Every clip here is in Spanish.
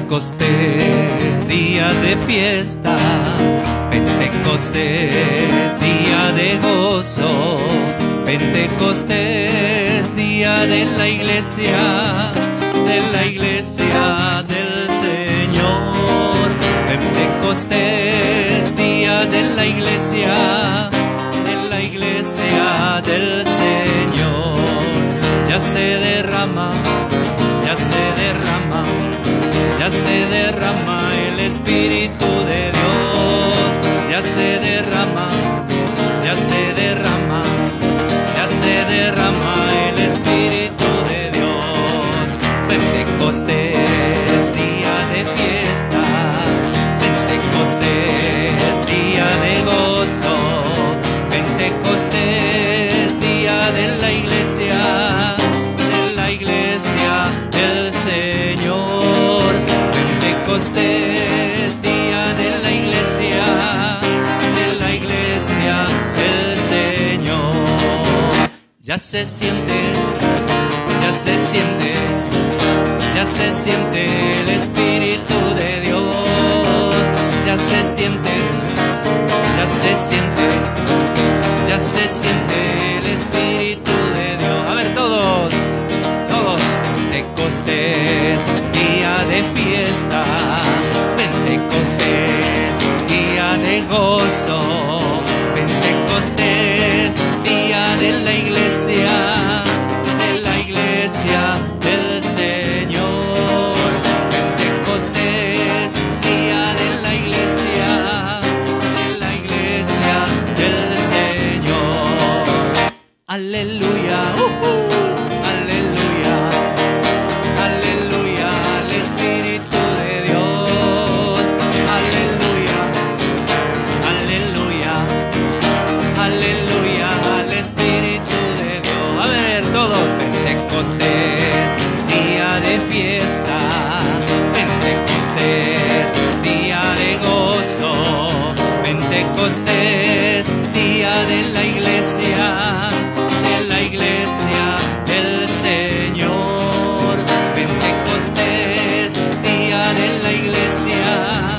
Pentecostés, día de fiesta, Pentecostés, día de gozo, Pentecostés, día de la iglesia del Señor. Pentecostés, día de la iglesia del Señor. Ya se derrama, ya se derrama, ya se derrama el Espíritu de Dios. Ya se derrama, ya se derrama, ya se derrama el Espíritu de Dios. Pentecostés, día de fiesta, Pentecostés, día de gozo, Pentecostés, día de la iglesia del Señor. Pentecostés, día de la iglesia del Señor. Ya se siente, ya se siente, ya se siente el Espíritu de Dios. Ya se siente, ya se siente, ya se siente el Espíritu de Dios. A ver, todos, todos. Pentecostés, día de fiesta, Pentecostés, día de gozo, Pentecostés, día de la iglesia del Señor. Pentecostés, día de la iglesia del Señor. Aleluya, aleluya, aleluya al Espíritu de Dios. Aleluya, aleluya, aleluya al Espíritu de Dios. A ver, todos. Pentecostés, día de fiesta, Pentecostés, día de gozo, Pentecostés, día de la iglesia del Señor. Pentecostés, día de la iglesia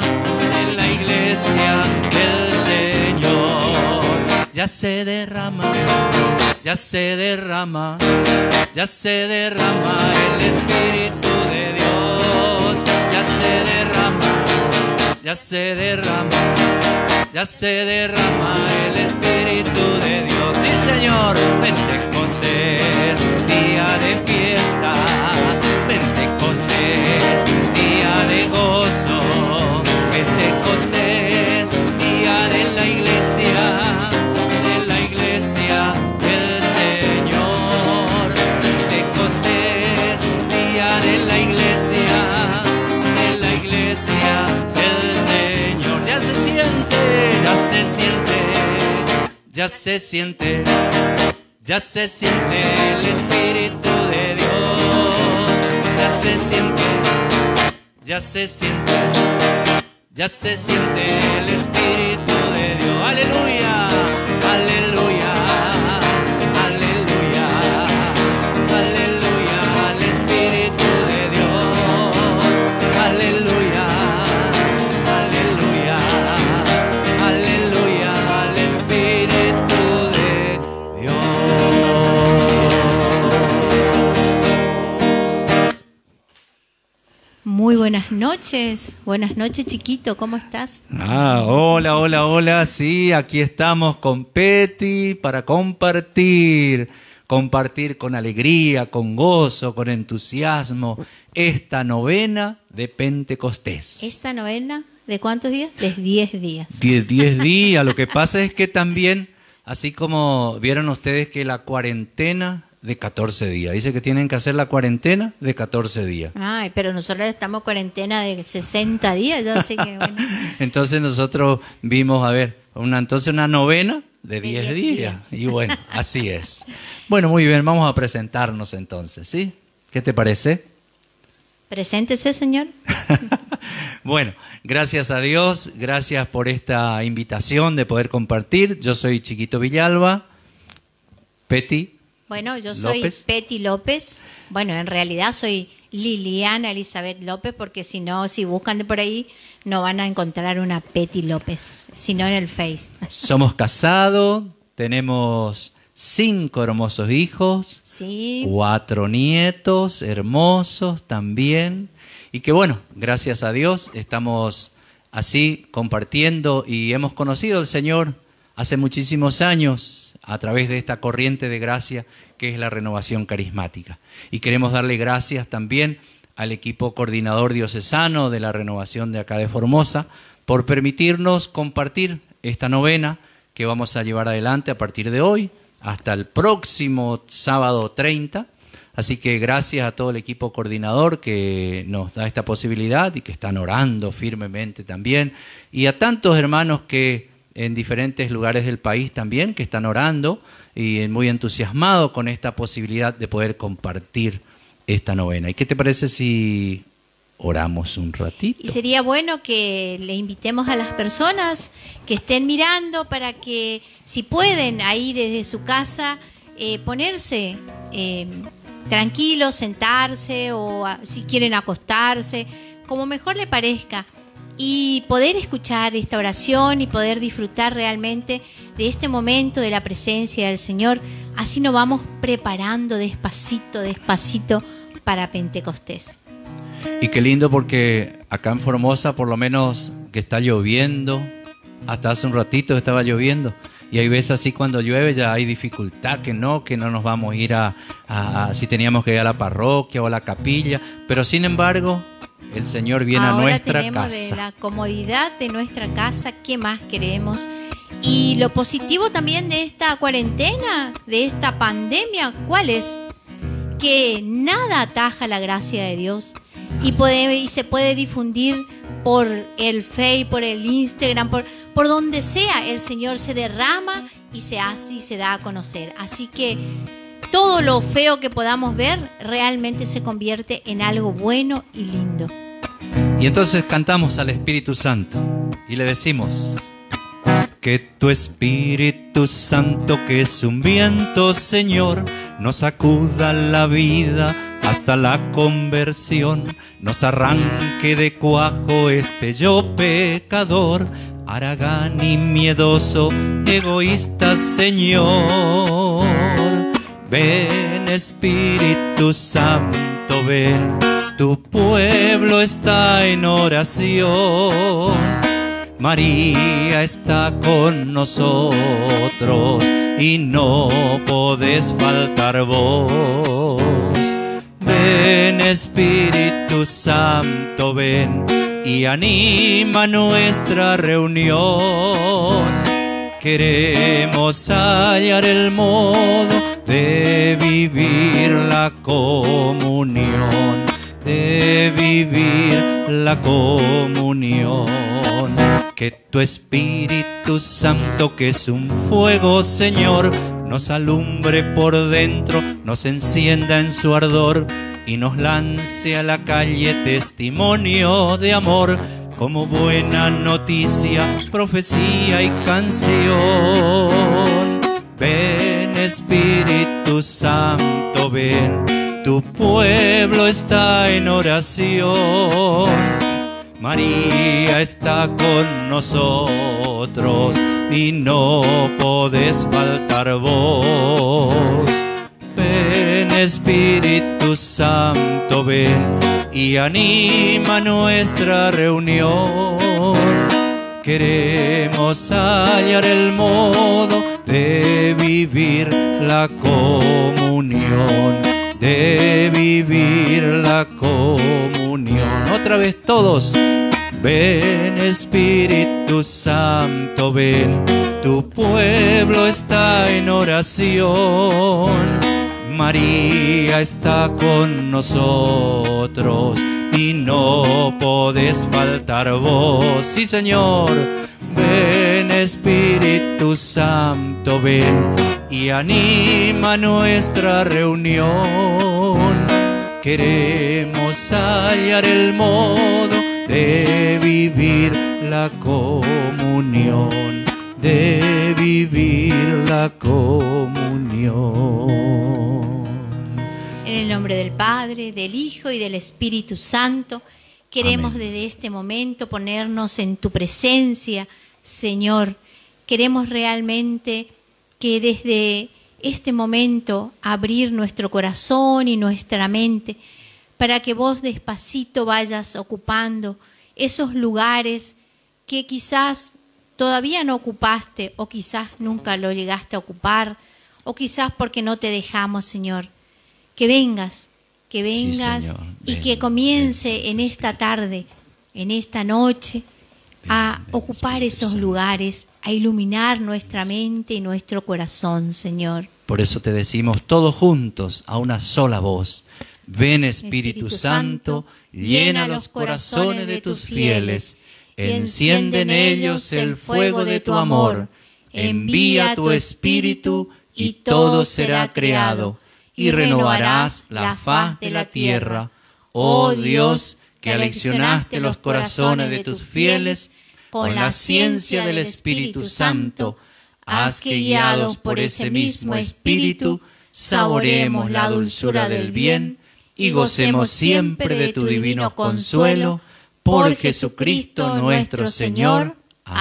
del Señor. Ya se derrama, ya se derrama, ya se derrama el Espíritu de Dios. Ya se derrama, ya se derrama, ya se derrama el Espíritu de Dios. Sí, Señor. Pentecostés, día de fiesta, Pentecostés, día de gozo, Pentecostés, día de la iglesia del Señor. Pentecostés, día de la iglesia del Señor. Ya se siente, ya se siente, ya se siente, ya se siente el Espíritu de Dios. Ya se siente, ya se siente, ya se siente el Espíritu de Dios. Aleluya, aleluya, aleluya, aleluya al Espíritu de Dios. Aleluya, aleluya, aleluya al Espíritu de Dios. Muy buenas noches chiquito, ¿cómo estás? Hola, hola, hola, sí, aquí estamos con Peti para compartir con alegría, con gozo, con entusiasmo, esta novena de Pentecostés. ¿Esta novena de cuántos días? De 10 días. 10 días, lo que pasa es que también, así como vieron ustedes que la cuarentena de 14 días. Dice que tienen que hacer la cuarentena de 14 días. Ay, pero nosotros estamos cuarentena de 60 días, ya sé que bueno. Entonces nosotros vimos, a ver, entonces una novena de 10 días. Y bueno, así es. Bueno, muy bien, vamos a presentarnos entonces, ¿sí? ¿Qué te parece? Preséntese, señor. Bueno, gracias a Dios, gracias por esta invitación de poder compartir. Yo soy Chiquito Villalba, Peti. Bueno, yo soy López. Peti López. Bueno, en realidad soy Liliana Elizabeth López, porque si no, si buscan de por ahí, no van a encontrar una Peti López, sino en el Face. Somos casados, tenemos 5 hermosos hijos, Sí. 4 nietos hermosos también. Y que bueno, gracias a Dios estamos así compartiendo y hemos conocido al Señor hace muchísimos años a través de esta corriente de gracia que es la renovación carismática. Y queremos darle gracias también al equipo coordinador diocesano de la renovación de acá de Formosa por permitirnos compartir esta novena que vamos a llevar adelante a partir de hoy hasta el próximo sábado 30. Así que gracias a todo el equipo coordinador que nos da esta posibilidad y que están orando firmemente también. Y a tantos hermanos que en diferentes lugares del país también que están orando y muy entusiasmados con esta posibilidad de poder compartir esta novena. ¿Y qué te parece si oramos un ratito? Y sería bueno que le invitemos a las personas que estén mirando para que, si pueden, ahí desde su casa, ponerse tranquilos, sentarse o si quieren acostarse, como mejor le parezca, y poder escuchar esta oración y poder disfrutar realmente de este momento de la presencia del Señor. Así nos vamos preparando despacito, despacito para Pentecostés. Y qué lindo porque acá en Formosa por lo menos que está lloviendo, hasta hace un ratito estaba lloviendo. Y hay veces así cuando llueve ya hay dificultad, que no nos vamos a ir si teníamos que ir a la parroquia o a la capilla. Pero sin embargo, el Señor viene a nuestra casa. Ahora tenemos de la comodidad de nuestra casa, ¿qué más queremos? Y lo positivo también de esta cuarentena, de esta pandemia, ¿cuál es? Que nada ataja la gracia de Dios. Y se puede difundir por el Face, por el Instagram, por donde sea. El Señor se derrama y se hace y se da a conocer. Así que todo lo feo que podamos ver realmente se convierte en algo bueno y lindo. Y entonces cantamos al Espíritu Santo y le decimos: que tu Espíritu Santo, que es un viento, Señor, nos sacuda la vida hasta la conversión, nos arranque de cuajo este yo pecador, haragán y miedoso, egoísta, Señor. Ven, Espíritu Santo, ven, tu pueblo está en oración. María está con nosotros y no podés faltar vos. Ven, Espíritu Santo, ven y anima nuestra reunión. Queremos hallar el modo de vivir la comunión, de vivir la comunión. Que tu Espíritu Santo, que es un fuego, Señor, nos alumbre por dentro, nos encienda en su ardor y nos lance a la calle testimonio de amor, como buena noticia, profecía y canción. Ven, Espíritu Santo, ven, tu pueblo está en oración. María está con nosotros y no podés faltar vos. Ven, Espíritu Santo, ven y anima nuestra reunión. Queremos hallar el modo de vivir la comunión, de vivir la comunión. Otra vez todos. Ven, Espíritu Santo, ven, tu pueblo está en oración. María está con nosotros y no podés faltar vos. Sí, Señor. Ven, Espíritu Santo, ven y anima nuestra reunión. Queremos hallar el modo de vivir la comunión, de vivir la comunión. En el nombre del Padre, del Hijo y del Espíritu Santo, queremos Amén. desde este momento ponernos en tu presencia, Señor. Queremos realmente que desde este momento abrir nuestro corazón y nuestra mente para que vos despacito vayas ocupando esos lugares que quizás todavía no ocupaste o quizás nunca lo llegaste a ocupar o quizás porque no te dejamos, Señor. Que vengas Sí, Señor. y Ven, que comience ven, Santo en esta Espíritu. tarde, en esta noche, a Ven, ocupar Espíritu esos Santo. lugares, a iluminar nuestra mente y nuestro corazón, Señor. Por eso te decimos todos juntos, a una sola voz. Ven, Espíritu Santo, llena los corazones de tus fieles, enciende en ellos el fuego de tu amor, envía tu Espíritu y todo será creado, y renovarás la faz de la tierra. Oh Dios, que aleccionaste los corazones de tus fieles con la ciencia del Espíritu Santo, haz que guiados por ese mismo Espíritu, saboreemos la dulzura del bien y gocemos siempre de tu divino consuelo, por Jesucristo nuestro Señor.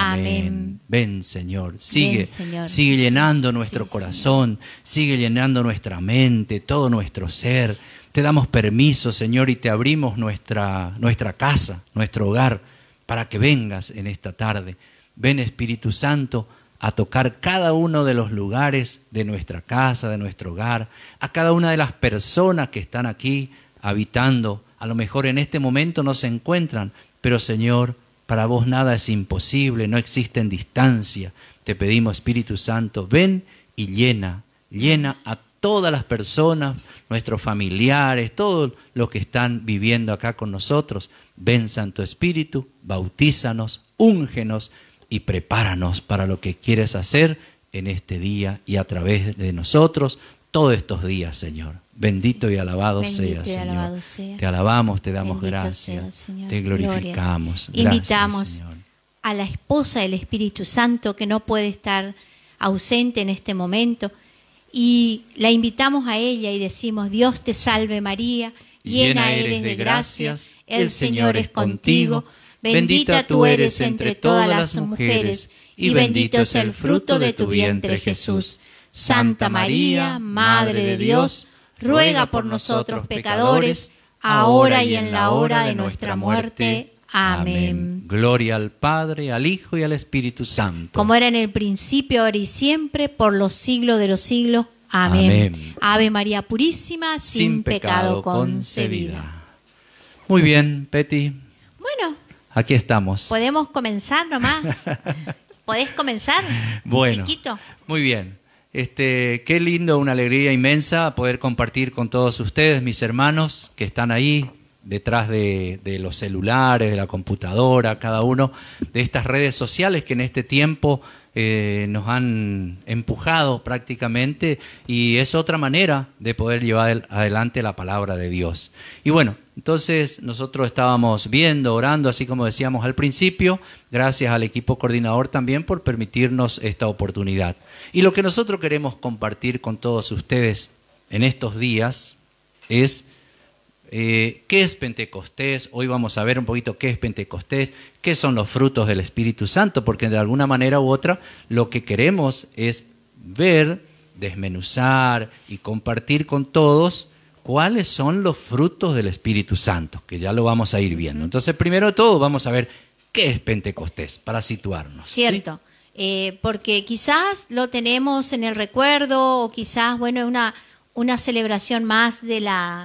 Amén. Ven, Señor, sigue, Ven, Señor. sigue llenando nuestro Sí, corazón, sigue llenando nuestra mente, todo nuestro ser. Te damos permiso, Señor, y te abrimos nuestra casa, nuestro hogar, para que vengas en esta tarde. Ven, Espíritu Santo, a tocar cada uno de los lugares de nuestra casa, de nuestro hogar, a cada una de las personas que están aquí habitando. A lo mejor en este momento no se encuentran, pero Señor, para vos nada es imposible, no existe en distancia. Te pedimos, Espíritu Santo, ven y llena a todas las personas, nuestros familiares, todos los que están viviendo acá con nosotros. Ven, Santo Espíritu, bautízanos, úngenos y prepáranos para lo que quieres hacer en este día y a través de nosotros todos estos días, Señor. Bendito y alabado Bendito sea, y Señor. alabado sea. Te alabamos, te damos Bendito gracias, sea, Señor. te glorificamos. Gloria. Gracias, Invitamos Señor. a la esposa del Espíritu Santo que no puede estar ausente en este momento y la invitamos a ella y decimos: Dios te salve María, llena eres de gracias, el Señor es contigo, bendita tú eres entre todas las mujeres y bendito es el fruto de tu vientre, Jesús. Santa María, Madre de Dios, ruega por nosotros pecadores, ahora y en la hora de nuestra muerte. Amén. Gloria al Padre, al Hijo y al Espíritu Santo. Como era en el principio, ahora y siempre, por los siglos de los siglos. Amén. Amén. Ave María Purísima, sin pecado concebida. Muy bien, Peti, Bueno, aquí estamos. podemos comenzar nomás. ¿Podés comenzar, Bueno, chiquito? muy bien. Qué lindo, una alegría inmensa poder compartir con todos ustedes, mis hermanos que están ahí detrás de los celulares, de la computadora, cada uno de estas redes sociales que en este tiempo nos han empujado prácticamente, y es otra manera de poder llevar adelante la palabra de Dios. Y bueno, entonces nosotros estábamos viendo, orando, así como decíamos al principio, gracias al equipo coordinador también por permitirnos esta oportunidad. Y lo que nosotros queremos compartir con todos ustedes en estos días es ¿qué es Pentecostés? Hoy vamos a ver un poquito qué es Pentecostés, qué son los frutos del Espíritu Santo, porque de alguna manera u otra lo que queremos es ver, desmenuzar y compartir con todos cuáles son los frutos del Espíritu Santo, que ya lo vamos a ir viendo. Entonces, primero de todo, vamos a ver qué es Pentecostés, para situarnos. Cierto, porque quizás lo tenemos en el recuerdo o quizás, bueno, es una celebración más de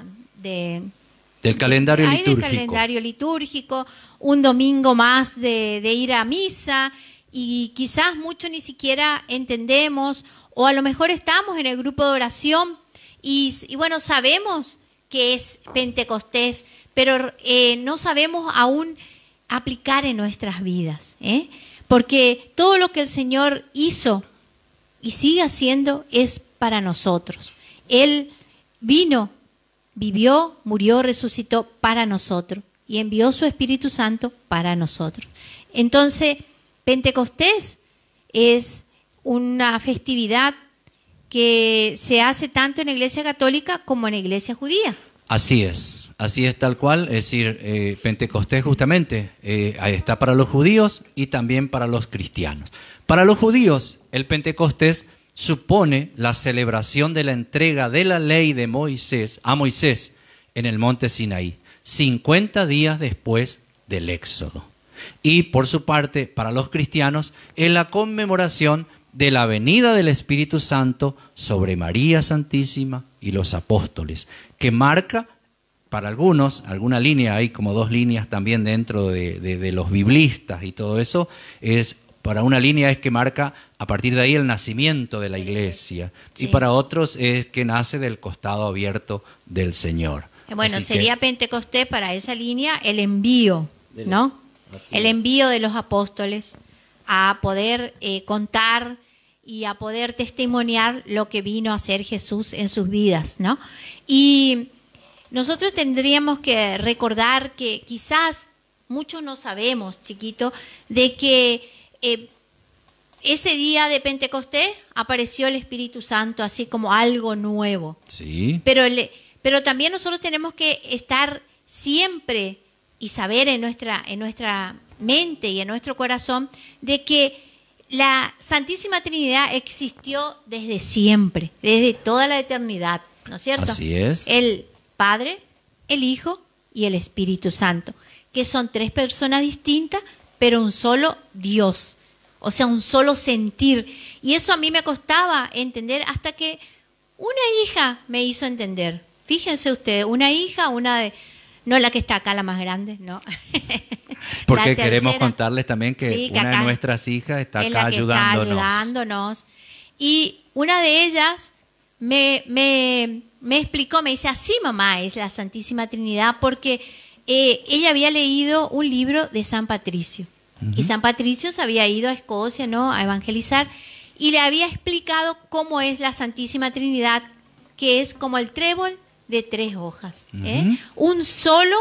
del calendario litúrgico. Del calendario litúrgico, un domingo más de ir a misa, y quizás mucho ni siquiera entendemos, o a lo mejor estamos en el grupo de oración y bueno, sabemos que es Pentecostés, pero no sabemos aún aplicar en nuestras vidas, porque todo lo que el Señor hizo y sigue haciendo es para nosotros. Él vino, vivió, murió, resucitó para nosotros y envió su Espíritu Santo para nosotros. Entonces, Pentecostés es una festividad que se hace tanto en la Iglesia Católica como en la Iglesia Judía. Así es tal cual, es decir, Pentecostés justamente ahí está para los judíos y también para los cristianos. Para los judíos, el Pentecostés supone la celebración de la entrega de la ley de Moisés a Moisés en el monte Sinaí, 50 días después del Éxodo. Y por su parte, para los cristianos, es la conmemoración de la venida del Espíritu Santo sobre María Santísima y los apóstoles, que marca para algunos, alguna línea, hay como 2 líneas también dentro de los biblistas y todo eso, para una línea es que marca a partir de ahí el nacimiento de la iglesia, sí. Y para otros es que nace del costado abierto del Señor. Bueno, así sería Pentecostés para esa línea el envío, ¿no? El envío de los apóstoles a poder contar y a poder testimoniar lo que vino a hacer Jesús en sus vidas, ¿no? Y nosotros tendríamos que recordar que quizás muchos no sabemos, chiquito, de que ese día de Pentecostés apareció el Espíritu Santo así como algo nuevo. Sí. Pero también nosotros tenemos que estar siempre y saber en nuestra mente y en nuestro corazón de que la Santísima Trinidad existió desde siempre, desde toda la eternidad, ¿no es cierto? Así es. El Padre, el Hijo y el Espíritu Santo, que son 3 personas distintas, pero un solo Dios, o sea, un solo sentir. Y eso a mí me costaba entender hasta que una hija me hizo entender. Fíjense ustedes, una hija, no la que está acá, la más grande, no. Porque queremos contarles también que sí, una de nuestras hijas está acá ayudándonos. Y una de ellas me explicó, me dice, así mamá es la Santísima Trinidad, porque ella había leído un libro de San Patricio. Uh-huh. Y San Patricio se había ido a Escocia, ¿no?, a evangelizar, y le había explicado cómo es la Santísima Trinidad, que es como el trébol de 3 hojas. Uh-huh. Un solo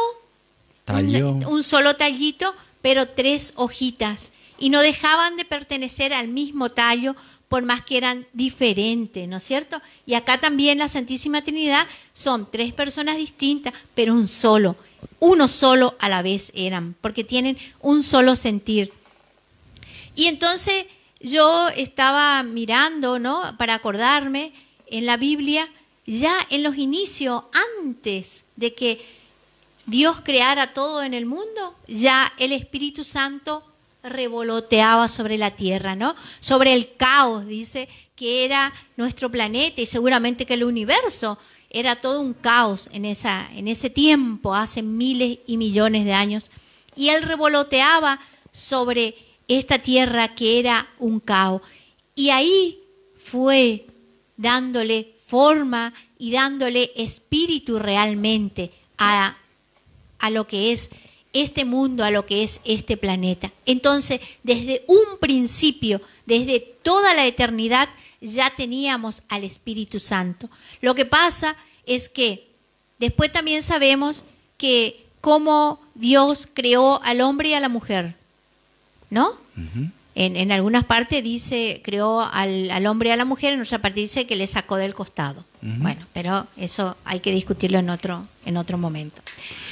tallito, pero 3 hojitas. Y no dejaban de pertenecer al mismo tallo, por más que eran diferentes, ¿no es cierto? Y acá también la Santísima Trinidad son 3 personas distintas, pero uno solo a la vez eran, porque tienen un solo sentir. Y entonces yo estaba mirando, ¿no?, para acordarme en la Biblia, ya en los inicios, antes de que Dios creara todo en el mundo, ya el Espíritu Santo revoloteaba sobre la tierra, ¿no? Sobre el caos, dice, que era nuestro planeta y seguramente que el universo era todo un caos en ese tiempo, hace miles y millones de años. Y Él revoloteaba sobre esta tierra que era un caos. Y ahí fue dándole forma y dándole espíritu realmente a lo que es este mundo, a lo que es este planeta. Entonces, desde un principio, desde toda la eternidad, ya teníamos al Espíritu Santo. Lo que pasa es que después también sabemos que cómo Dios creó al hombre y a la mujer, ¿no? Uh-huh. En algunas partes dice creó al hombre y a la mujer, en otra parte dice que le sacó del costado. Uh-huh. Bueno, pero eso hay que discutirlo en otro momento.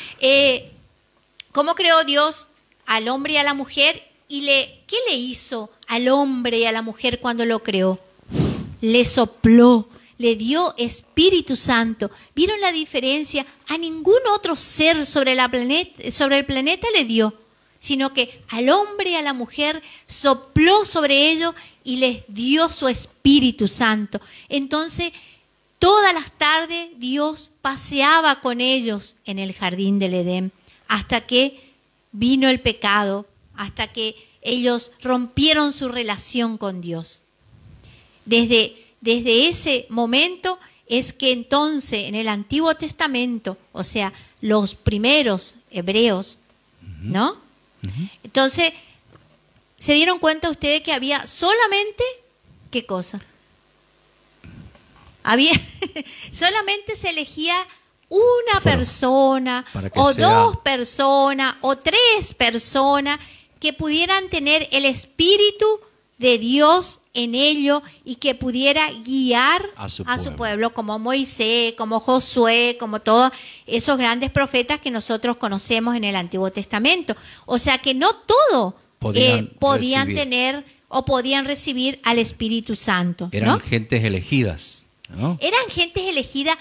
¿Cómo creó Dios al hombre y a la mujer? ¿Y qué le hizo al hombre y a la mujer cuando lo creó? Le sopló, le dio Espíritu Santo. ¿Vieron la diferencia? A ningún otro ser sobre el planeta le dio, sino que al hombre y a la mujer sopló sobre ellos y les dio su Espíritu Santo. Entonces, todas las tardes Dios paseaba con ellos en el jardín del Edén, hasta que vino el pecado, hasta que ellos rompieron su relación con Dios. Desde ese momento es que entonces en el Antiguo Testamento, o sea, los primeros hebreos, ¿no? Uh-huh. Entonces, ¿se dieron cuenta ustedes que había solamente, qué cosa? Solamente se elegía una persona, o 2 personas, o 3 personas que pudieran tener el espíritu de Dios en ello y que pudiera guiar A su pueblo, como Moisés, como Josué, como todos esos grandes profetas que nosotros conocemos en el Antiguo Testamento. O sea que no todos podían tener o podían recibir al Espíritu Santo, ¿no? Eran gentes elegidas, ¿no? Eran gentes elegidas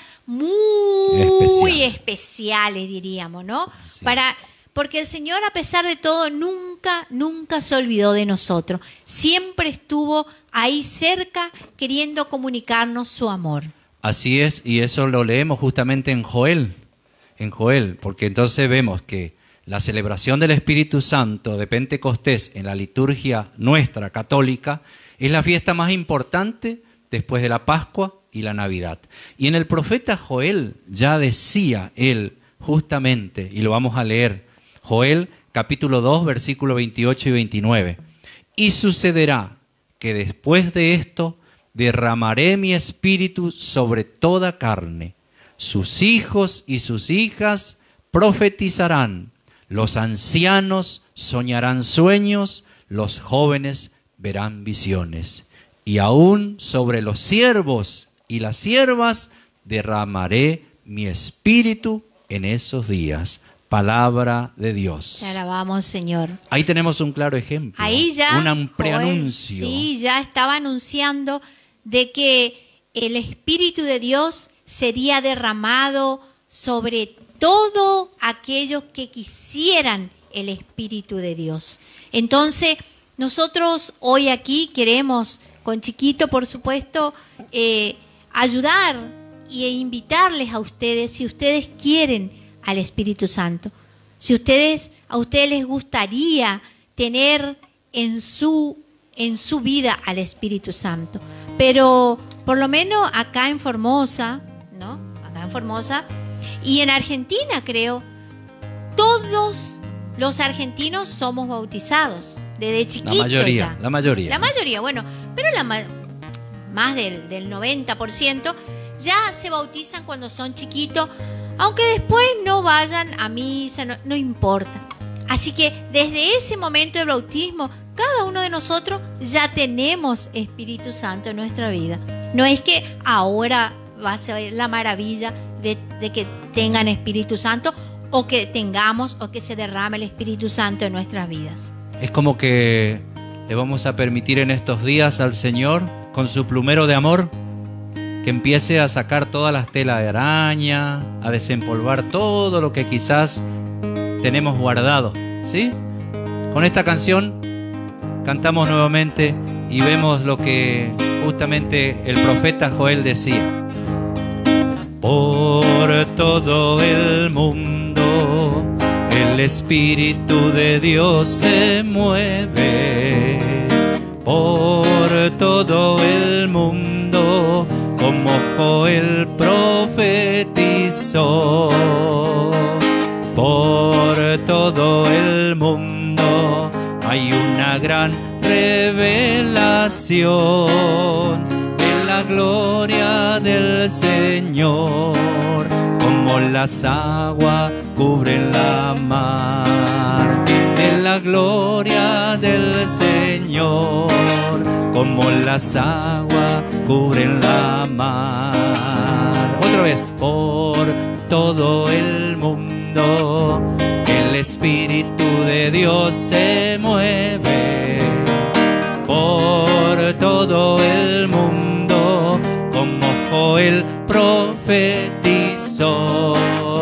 muy especiales, diríamos, ¿no? Porque el Señor, a pesar de todo, nunca se olvidó de nosotros. Siempre estuvo ahí cerca, queriendo comunicarnos su amor. Así es, y eso lo leemos justamente en Joel, porque entonces vemos que la celebración del Espíritu Santo de Pentecostés en la liturgia nuestra católica es la fiesta más importante después de la Pascua y la Navidad. Y en el profeta Joel ya decía él justamente, y lo vamos a leer, Joel capítulo 2, versículos 28 y 29. Y sucederá que después de esto derramaré mi espíritu sobre toda carne. Sus hijos y sus hijas profetizarán. Los ancianos soñarán sueños, los jóvenes verán visiones. Y aún sobre los siervos y las siervas derramaré mi espíritu en esos días. Palabra de Dios. Te alabamos, Señor. Ahí tenemos un claro ejemplo. Ahí ya un preanuncio. Sí, ya estaba anunciando de que el Espíritu de Dios sería derramado sobre todos aquellos que quisieran el Espíritu de Dios. Entonces, nosotros hoy aquí queremos, con Chiquito, por supuesto, ayudar e invitarles a ustedes, si ustedes quieren al Espíritu Santo. Si a ustedes les gustaría tener en su vida al Espíritu Santo. Pero por lo menos acá en Formosa, ¿no? Acá en Formosa y en Argentina, creo, todos los argentinos somos bautizados desde chiquitos. La mayoría, bueno, pero más del 90% ya se bautizan cuando son chiquitos. Aunque después no vayan a misa, no importa. Así que desde ese momento del bautismo, cada uno de nosotros ya tenemos Espíritu Santo en nuestra vida. No es que ahora va a ser la maravilla de que tengan Espíritu Santo o que tengamos o que se derrame el Espíritu Santo en nuestras vidas. Es como que le vamos a permitir en estos días al Señor, con su plumero de amor, que empiece a sacar todas las telas de araña, a desempolvar todo lo que quizás tenemos guardado, ¿sí? Con esta canción cantamos nuevamente y vemos lo que justamente el profeta Joel decía. Por todo el mundo el Espíritu de Dios se mueve. Por todo el mundo como Joel profetizó. Por todo el mundo hay una gran revelación de la gloria del Señor, como las aguas cubren la mar. De la gloria del Señor, como las aguas cubren la mar. Otra vez, por todo el mundo el Espíritu de Dios se mueve. Por todo el mundo como Joel profetizó.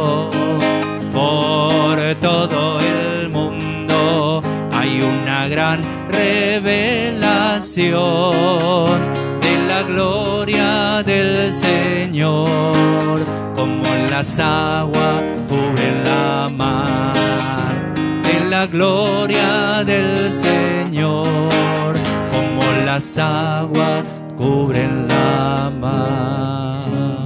Por todo el mundo hay una gran revelación de la gloria del Señor, como las aguas cubren la mar. De la gloria del Señor, como las aguas cubren la mar.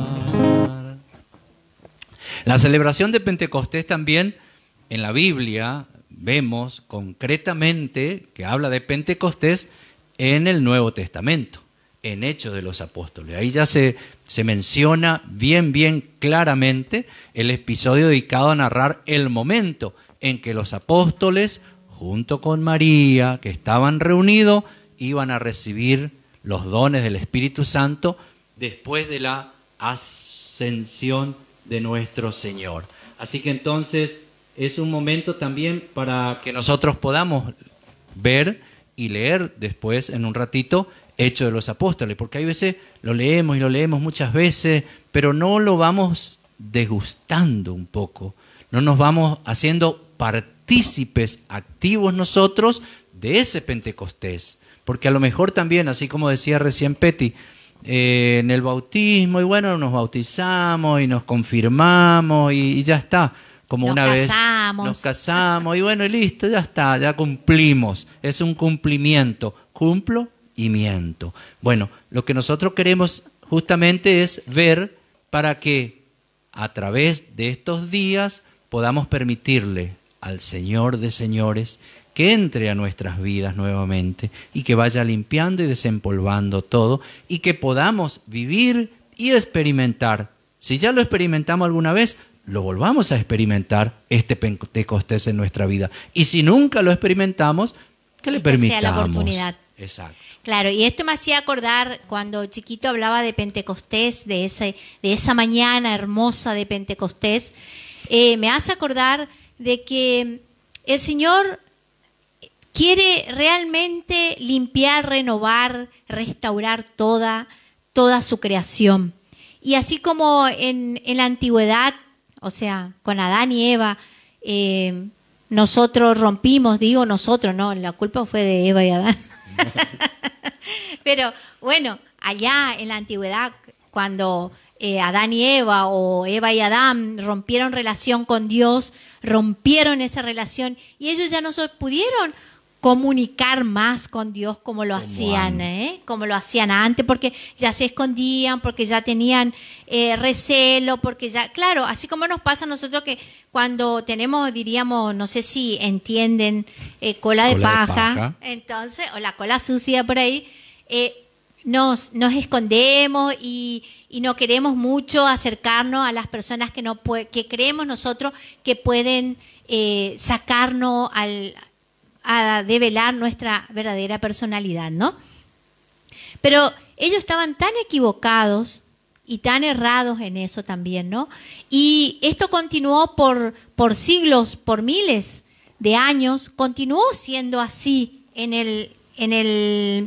La celebración de Pentecostés también en la Biblia vemos concretamente que habla de Pentecostés en el Nuevo Testamento, en Hechos de los Apóstoles. Ahí ya se menciona bien claramente el episodio dedicado a narrar el momento en que los apóstoles, junto con María, que estaban reunidos, iban a recibir los dones del Espíritu Santo después de la ascensión de nuestro Señor. Así que entonces es un momento también para que nosotros podamos ver y leer después en un ratito Hechos de los Apóstoles, porque hay veces lo leemos y lo leemos muchas veces, pero no lo vamos degustando un poco, no nos vamos haciendo partícipes activos nosotros de ese Pentecostés, porque a lo mejor también, así como decía recién Peti, en el bautismo, y bueno, nos bautizamos y nos confirmamos y ya está, como una vez nos casamos y bueno, y listo, ya está, ya cumplimos, es un cumplimiento, cumplo y miento. Bueno, lo que nosotros queremos justamente es ver para que a través de estos días podamos permitirle al Señor de señores que entre a nuestras vidas nuevamente y que vaya limpiando y desempolvando todo y que podamos vivir y experimentar. Si ya lo experimentamos alguna vez, lo volvamos a experimentar este Pentecostés en nuestra vida. Y si nunca lo experimentamos, que le permitamos. Sea la oportunidad. Exacto. Claro, y esto me hacía acordar cuando chiquito hablaba de Pentecostés, de esa mañana hermosa de Pentecostés. Me hace acordar de que el Señor quiere realmente limpiar, renovar, restaurar toda su creación. Y así como en la antigüedad, o sea, con Adán y Eva, nosotros rompimos, digo nosotros, no, la culpa fue de Eva y Adán. Pero bueno, allá en la antigüedad, cuando Adán y Eva o Eva y Adán rompieron relación con Dios, rompieron esa relación y ellos ya no se pudieron comunicar más con Dios como lo hacían antes, porque ya se escondían, porque ya tenían recelo, porque ya, claro, así como nos pasa a nosotros que cuando tenemos, diríamos, no sé si entienden, cola de paja, entonces, o la cola sucia por ahí, nos escondemos y no queremos mucho acercarnos a las personas que creemos nosotros que pueden sacarnos a develar nuestra verdadera personalidad, ¿no? Pero ellos estaban tan equivocados y tan errados en eso también, ¿no? Y esto continuó por siglos, por miles de años, continuó siendo así en el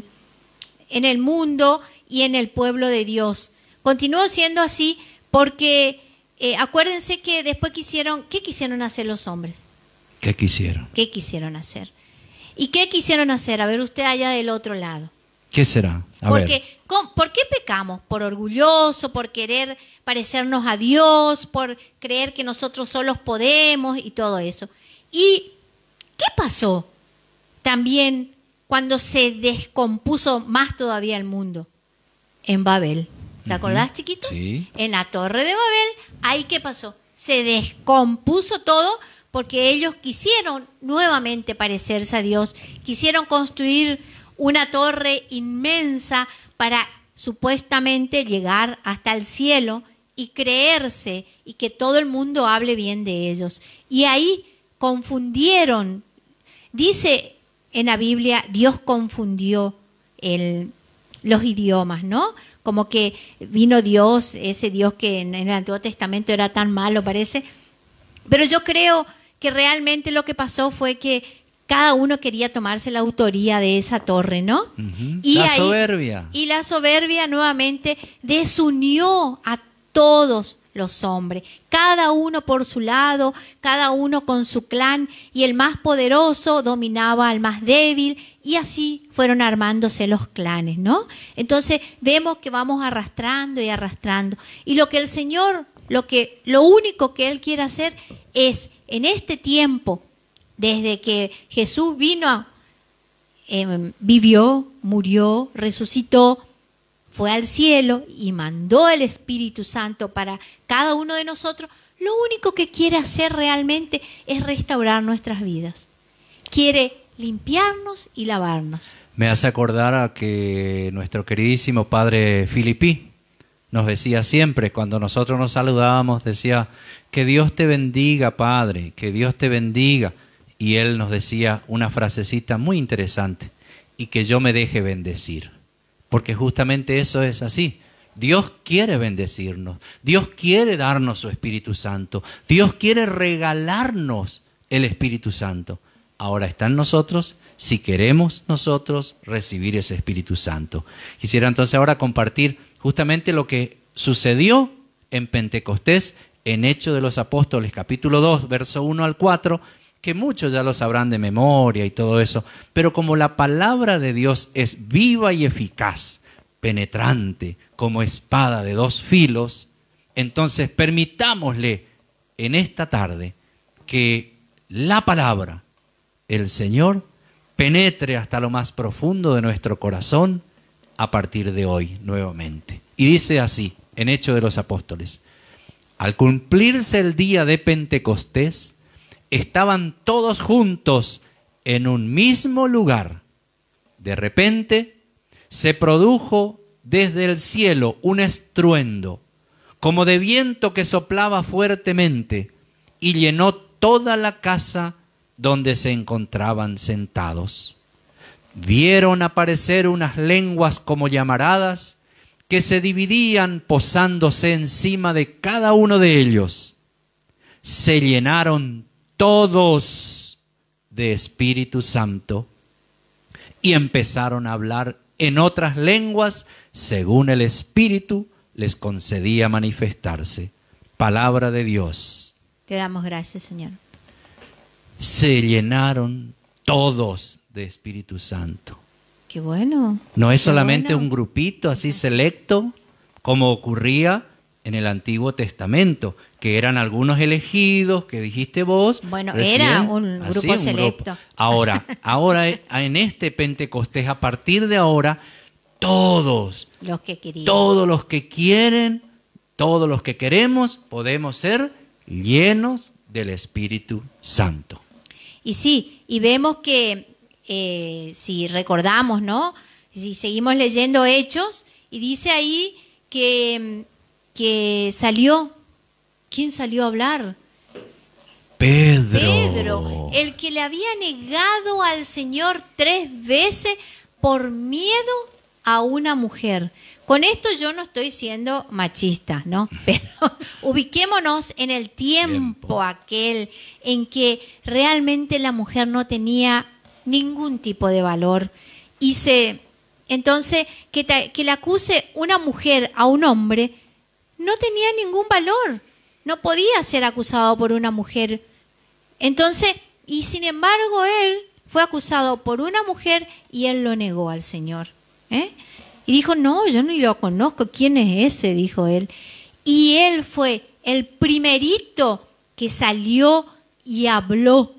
mundo y en el pueblo de Dios. Continuó siendo así porque acuérdense que después ¿qué quisieron hacer los hombres? ¿Qué quisieron? ¿Qué quisieron hacer? ¿Y qué quisieron hacer? A ver, usted allá del otro lado. ¿Qué será? ¿Por qué pecamos? ¿Por orgulloso? ¿Por querer parecernos a Dios? ¿Por creer que nosotros solos podemos? Y todo eso. ¿Y qué pasó también cuando se descompuso más todavía el mundo? En Babel. ¿Te acordás, chiquito? Sí. En la Torre de Babel, ¿ahí qué pasó? Se descompuso todo porque ellos quisieron nuevamente parecerse a Dios, quisieron construir una torre inmensa para supuestamente llegar hasta el cielo y creerse y que todo el mundo hable bien de ellos. Y ahí confundieron, dice en la Biblia, Dios confundió los idiomas, ¿no? Como que vino Dios, ese Dios que en el Antiguo Testamento era tan malo, parece. Pero yo creo que realmente lo que pasó fue que cada uno quería tomarse la autoría de esa torre, ¿no? Y soberbia. Y la soberbia nuevamente desunió a todos los hombres, cada uno por su lado, cada uno con su clan, y el más poderoso dominaba al más débil, y así fueron armándose los clanes, ¿no? Entonces vemos que vamos arrastrando y arrastrando, y lo que el Señor, lo único que Él quiere hacer es, en este tiempo, desde que Jesús vino, vivió, murió, resucitó, fue al cielo y mandó el Espíritu Santo para cada uno de nosotros, lo único que quiere hacer realmente es restaurar nuestras vidas. Quiere limpiarnos y lavarnos. Me hace acordar a que nuestro queridísimo padre Filipí nos decía siempre, cuando nosotros nos saludábamos, decía, que Dios te bendiga, Padre, que Dios te bendiga. Y él nos decía una frasecita muy interesante, y que yo me deje bendecir. Porque justamente eso es así. Dios quiere bendecirnos. Dios quiere darnos su Espíritu Santo. Dios quiere regalarnos el Espíritu Santo. Ahora está en nosotros si queremos nosotros recibir ese Espíritu Santo. Quisiera entonces ahora compartir justamente lo que sucedió en Pentecostés, en Hechos de los Apóstoles, capítulo 2, verso 1 al 4, que muchos ya lo sabrán de memoria y todo eso, pero como la palabra de Dios es viva y eficaz, penetrante, como espada de dos filos, entonces permitámosle en esta tarde que la palabra, el Señor, penetre hasta lo más profundo de nuestro corazón a partir de hoy nuevamente. Y dice así, en Hechos de los Apóstoles: al cumplirse el día de Pentecostés, estaban todos juntos en un mismo lugar. De repente se produjo desde el cielo un estruendo, como de viento que soplaba fuertemente, y llenó toda la casa donde se encontraban sentados. Vieron aparecer unas lenguas como llamaradas que se dividían posándose encima de cada uno de ellos. Se llenaron todos de Espíritu Santo y empezaron a hablar en otras lenguas según el Espíritu les concedía manifestarse. Palabra de Dios. Te damos gracias, Señor. Se llenaron todos de Espíritu Santo. Qué bueno. No es qué solamente bueno. un grupito así selecto, como ocurría en el Antiguo Testamento, que eran algunos elegidos, que dijiste vos. Bueno, recién, era un así, grupo selecto. grupo. Ahora en este Pentecostés, a partir de ahora, todos Los que querían. todos los que quieren, todos los que queremos, podemos ser llenos del Espíritu Santo. Y sí, y vemos que si recordamos, ¿no? Si seguimos leyendo Hechos, y dice ahí que salió, ¿quién salió a hablar? Pedro, el que le había negado al Señor 3 veces por miedo a una mujer. Con esto yo no estoy siendo machista, ¿no? Pero ubiquémonos en el tiempo aquel en que realmente la mujer no tenía ningún tipo de valor. Entonces, que le acuse una mujer a un hombre no tenía ningún valor. No podía ser acusado por una mujer. Entonces, y sin embargo, él fue acusado por una mujer y él lo negó al Señor. Y dijo, no, yo ni lo conozco, ¿quién es ese? Dijo él. Y él fue el primerito que salió y habló.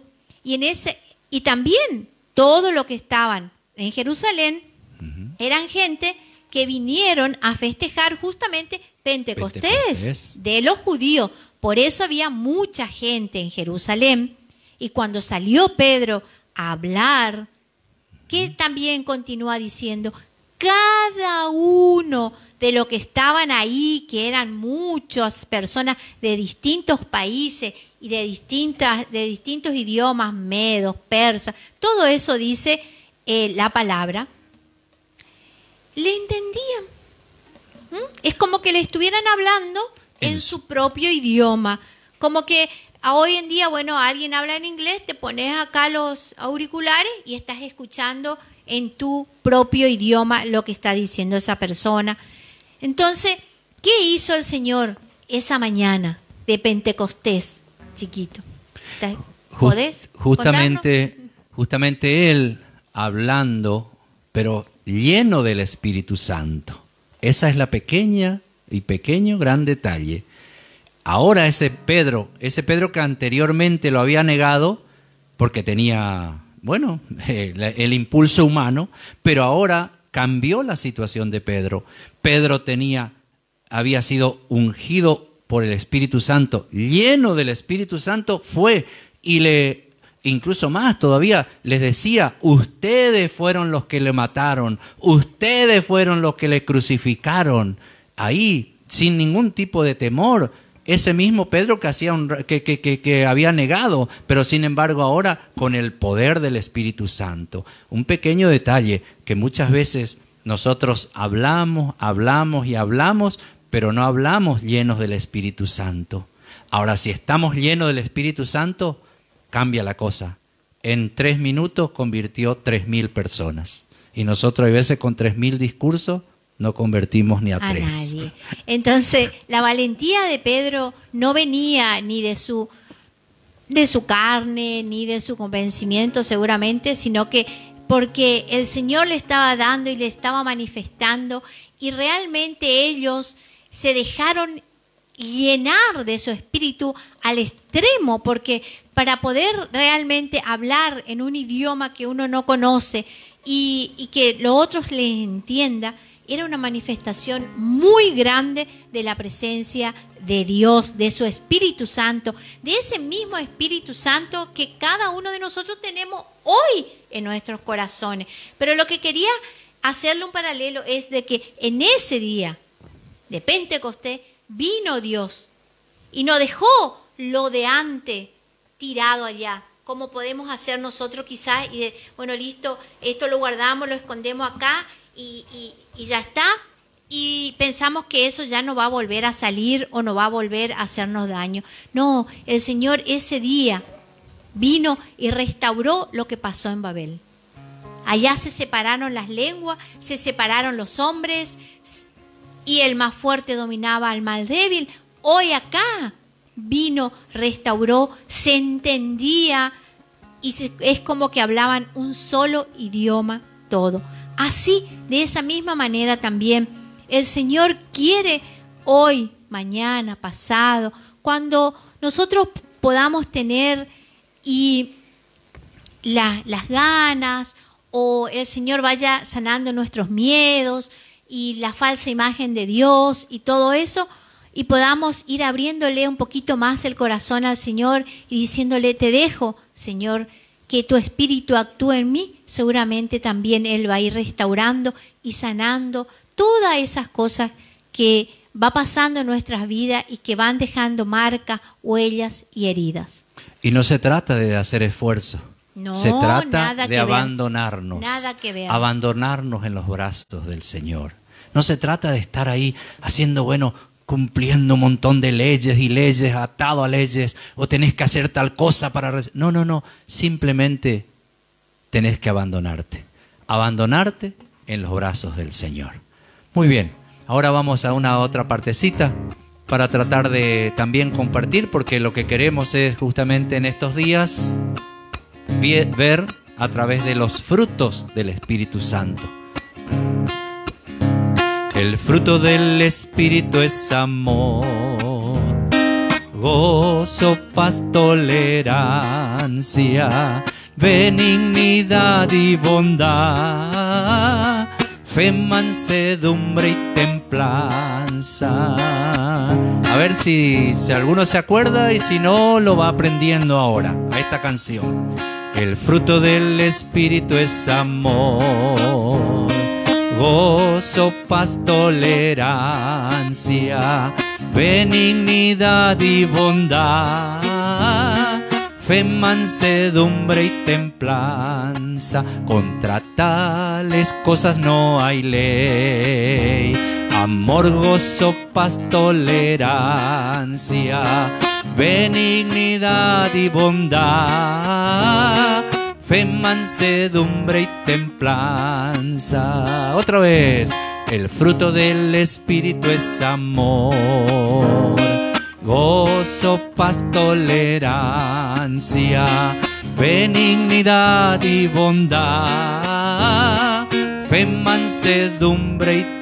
Y también todos los que estaban en Jerusalén eran gente que vinieron a festejar justamente Pentecostés de los judíos. Por eso había mucha gente en Jerusalén. Y cuando salió Pedro a hablar, que también continúa diciendo, cada uno de los que estaban ahí, que eran muchas personas de distintos países y de distintos idiomas, medos, persas, todo eso dice la palabra, le entendían. Es como que le estuvieran hablando en su propio idioma. Como que hoy en día, bueno, alguien habla en inglés, te pones acá los auriculares y estás escuchando en tu propio idioma lo que está diciendo esa persona. Entonces, ¿qué hizo el Señor esa mañana de Pentecostés, chiquito? ¿Podés Justamente Él hablando, pero lleno del Espíritu Santo. Esa es la pequeño gran detalle. Ahora ese Pedro que anteriormente lo había negado porque tenía, bueno, el impulso humano, pero ahora cambió la situación de Pedro. Pedro había sido ungido por el Espíritu Santo, lleno del Espíritu Santo, fue y incluso más todavía, les decía, ustedes fueron los que le mataron, ustedes fueron los que le crucificaron. Ahí, sin ningún tipo de temor, Ese mismo Pedro que, que había negado, pero sin embargo ahora con el poder del Espíritu Santo. Un pequeño detalle que muchas veces nosotros hablamos y hablamos, pero no hablamos llenos del Espíritu Santo. Ahora, si estamos llenos del Espíritu Santo, cambia la cosa. En 3 minutos convirtió 3.000 personas. Y nosotros a veces con 3.000 discursos no convertimos ni a 3. Nadie. Entonces, la valentía de Pedro no venía ni de su carne, ni de su convencimiento seguramente, sino que porque el Señor le estaba dando y le estaba manifestando, y realmente ellos se dejaron llenar de su espíritu al extremo, porque para poder realmente hablar en un idioma que uno no conoce y que los otros les entienda, era una manifestación muy grande de la presencia de Dios, de su Espíritu Santo, de ese mismo Espíritu Santo que cada uno de nosotros tenemos hoy en nuestros corazones. Pero lo que quería hacerle un paralelo es de que en ese día de Pentecostés vino Dios y no dejó lo de antes tirado allá, como podemos hacer nosotros quizás, y bueno, listo, esto lo guardamos, lo escondemos acá y ya está, y pensamos que eso ya no va a volver a salir o no va a volver a hacernos daño. No, el Señor ese día vino y restauró lo que pasó en Babel. Allá se separaron las lenguas, se separaron los hombres, y el más fuerte dominaba al más débil. Hoy acá vino, restauró, se entendía, y es como que hablaban un solo idioma todo. Así, de esa misma manera también, el Señor quiere hoy, mañana, pasado, cuando nosotros podamos tener las ganas, o el Señor vaya sanando nuestros miedos y la falsa imagen de Dios y todo eso, y podamos ir abriéndole un poquito más el corazón al Señor y diciéndole: te dejo, Señor, que tu Espíritu actúe en mí. Seguramente también Él va a ir restaurando y sanando todas esas cosas que va pasando en nuestras vidas y que van dejando marcas, huellas y heridas. Y no se trata de hacer esfuerzo. No, se trata nada de abandonarnos. Nada que ver. Abandonarnos en los brazos del Señor. No se trata de estar ahí haciendo, cumpliendo un montón de leyes y leyes, atado a leyes, o tenés que hacer tal cosa para... No. Simplemente tenés que abandonarte. Abandonarte en los brazos del Señor. Muy bien. Ahora vamos a una otra partecita para tratar de también compartir, porque lo que queremos es justamente en estos días ver a través de los frutos del Espíritu Santo. El fruto del Espíritu es amor, gozo, paz, tolerancia, benignidad y bondad, fe, mansedumbre y templanza. A ver si alguno se acuerda, y si no, lo va aprendiendo ahora a esta canción. El fruto del Espíritu es amor, gozo, paz, tolerancia, benignidad y bondad, fe, mansedumbre y templanza. Contra tales cosas no hay ley. Amor, gozo, paz, tolerancia, benignidad y bondad, fe, mansedumbre y templanza. Otra vez. El fruto del Espíritu es amor, gozo, paz, tolerancia, benignidad y bondad, fe, mansedumbre y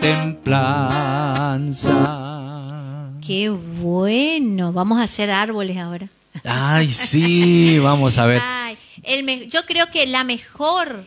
templanza. ¡Qué bueno! Vamos a hacer árboles ahora. ¡Ay, sí! Vamos a ver. Ay, yo creo que la mejor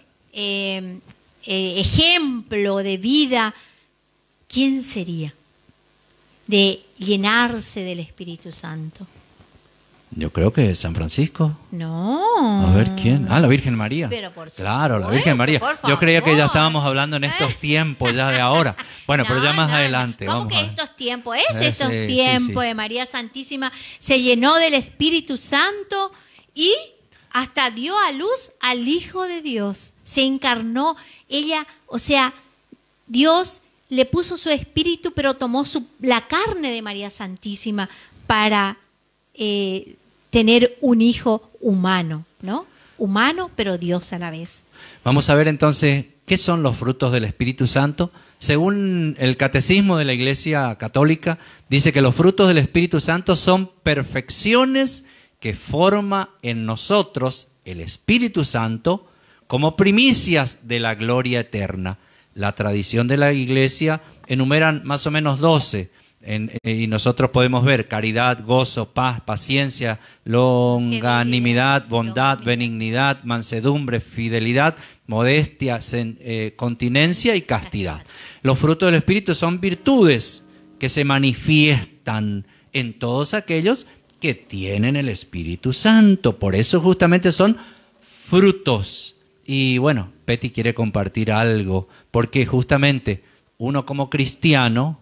ejemplo de vida, ¿quién sería? De llenarse del Espíritu Santo. Yo creo que San Francisco. No. A ver, ¿quién? Ah, la Virgen María. Pero por supuesto, claro, la Virgen María. por Yo creía que ya favor. estábamos hablando en estos tiempos ya de ahora. Bueno, pero ya más adelante. ¿Cómo Vamos que a ver. estos tiempos? Es Sí, estos sí, tiempos sí. de María Santísima. Se llenó del Espíritu Santo y hasta dio a luz al Hijo de Dios. Se encarnó. Ella, o sea, Dios le puso su espíritu, pero tomó la carne de María Santísima para tener un hijo humano, ¿no? Humano, pero Dios a la vez. Vamos a ver entonces qué son los frutos del Espíritu Santo. Según el Catecismo de la Iglesia Católica, dice que los frutos del Espíritu Santo son perfecciones que forma en nosotros el Espíritu Santo como primicias de la gloria eterna. La tradición de la Iglesia enumeran más o menos 12, y nosotros podemos ver caridad, gozo, paz, paciencia, longanimidad, bondad, benignidad, mansedumbre, fidelidad, modestia, continencia y castidad. Los frutos del Espíritu son virtudes que se manifiestan en todos aquellos que tienen el Espíritu Santo. Por eso justamente son frutos. Y bueno, Petty quiere compartir algo, porque justamente uno como cristiano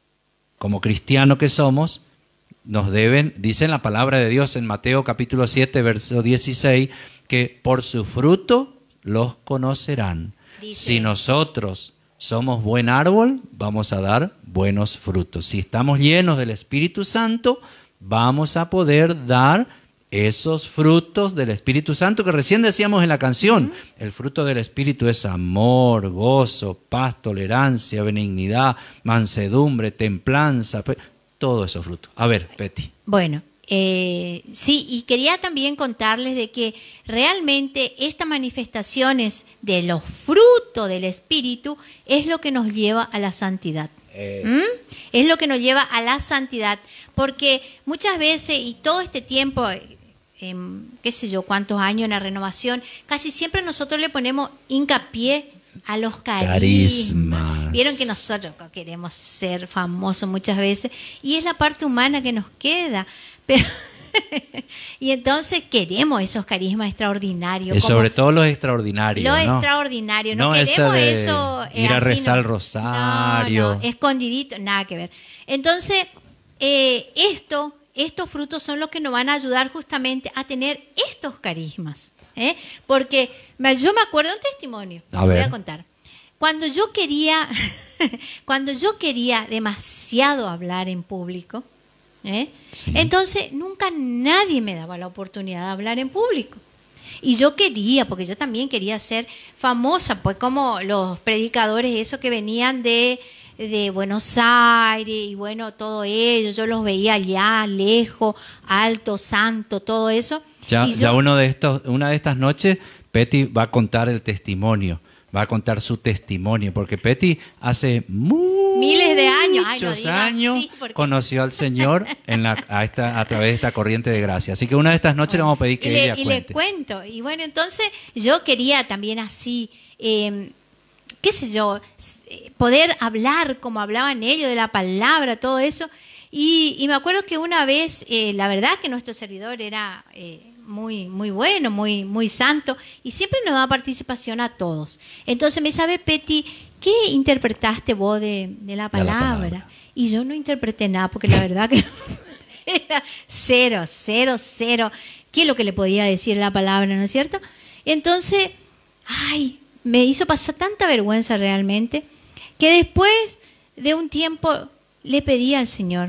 que somos, nos deben, dice la palabra de Dios en Mateo capítulo 7, verso 16, que por su fruto los conocerán. Dice, si nosotros somos buen árbol, vamos a dar buenos frutos. Si estamos llenos del Espíritu Santo, vamos a poder dar esos frutos del Espíritu Santo que recién decíamos en la canción. El fruto del Espíritu es amor, gozo, paz, tolerancia, benignidad, mansedumbre, templanza, todos esos frutos. A ver, Petty. Bueno, sí, y quería también contarles de que realmente estas manifestaciones de los frutos del Espíritu es lo que nos lleva a la santidad. Es lo que nos lleva a la santidad, porque muchas veces, y todo este tiempo, qué sé yo, cuántos años en la renovación, casi siempre nosotros le ponemos hincapié a los carismas. Vieron que nosotros queremos ser famosos muchas veces, y es la parte humana que nos queda, pero y entonces queremos esos carismas extraordinarios. Y sobre todo los extraordinarios. Lo ¿no? extraordinario, no eso queremos de eso. Ir a así, rezar no. el rosario. No, escondidito, nada que ver. Entonces, estos frutos son los que nos van a ayudar justamente a tener estos carismas. Porque yo me acuerdo de un testimonio, voy a contar. Cuando yo quería demasiado hablar en público, sí. Entonces nunca nadie me daba la oportunidad de hablar en público. Y yo quería, porque yo también quería ser famosa, pues como los predicadores esos que venían de Buenos Aires, y bueno, todo ello, yo los veía allá, lejos, alto, santo, todo eso. Ya una de estas noches, Petty va a contar el testimonio, va a contar su testimonio, porque Petty hace miles de años, muchos años conoció al Señor a través de esta corriente de gracia. Así que una de estas noches le vamos a pedir que ella cuente. Y le cuento. Y bueno, entonces yo quería también así, qué sé yo, poder hablar como hablaban ellos, de la palabra, todo eso. Y me acuerdo que una vez, la verdad que nuestro servidor era muy, muy bueno, muy, muy santo, y siempre nos da participación a todos. Entonces me sabe, Petty, ¿qué interpretaste vos de la palabra? Y yo no interpreté nada, porque la verdad que era cero. ¿Qué es lo que le podía decir la palabra, no es cierto? Entonces, me hizo pasar tanta vergüenza realmente, que después de un tiempo le pedí al Señor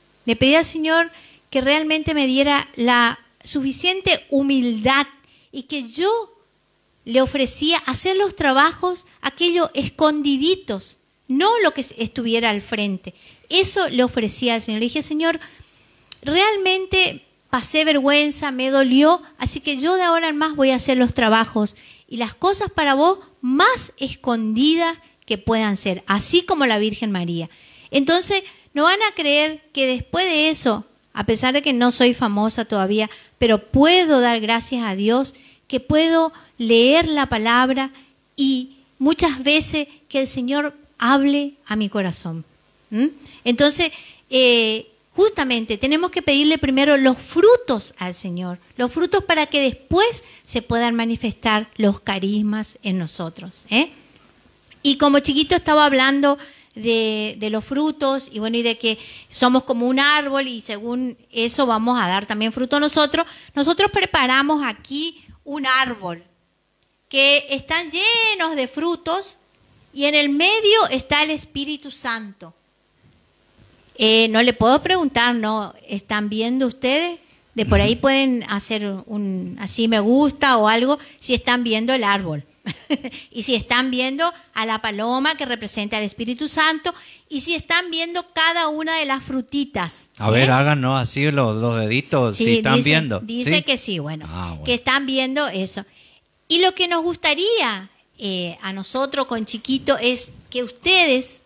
que realmente me diera la suficiente humildad y que yo le ofrecía hacer los trabajos, aquellos escondiditos, no lo que estuviera al frente. Eso le ofrecía al Señor. Le dije, Señor, realmente pasé vergüenza, me dolió, así que yo de ahora en más voy a hacer los trabajos y las cosas para vos más escondidas que puedan ser, así como la Virgen María. Entonces, no van a creer que después de eso, a pesar de que no soy famosa todavía, pero puedo dar gracias a Dios, que puedo leer la palabra y muchas veces que el Señor hable a mi corazón. Entonces, justamente tenemos que pedirle primero los frutos al Señor, los frutos para que después se puedan manifestar los carismas en nosotros, ¿eh? Y como chiquito estaba hablando de los frutos y bueno, y de que somos como un árbol y según eso vamos a dar también fruto nosotros. Nosotros preparamos aquí un árbol que están llenos de frutos y en el medio está el Espíritu Santo. No le puedo preguntar, ¿no? ¿Están viendo ustedes? De por ahí pueden hacer un así me gusta o algo si están viendo el árbol. Y si están viendo a la paloma que representa al Espíritu Santo y si están viendo cada una de las frutitas. A ver, háganos así los deditos, sí, si están dice, viendo. Dice ¿sí? que sí, bueno, bueno, que están viendo eso. Y lo que nos gustaría a nosotros con Chiquito es que ustedes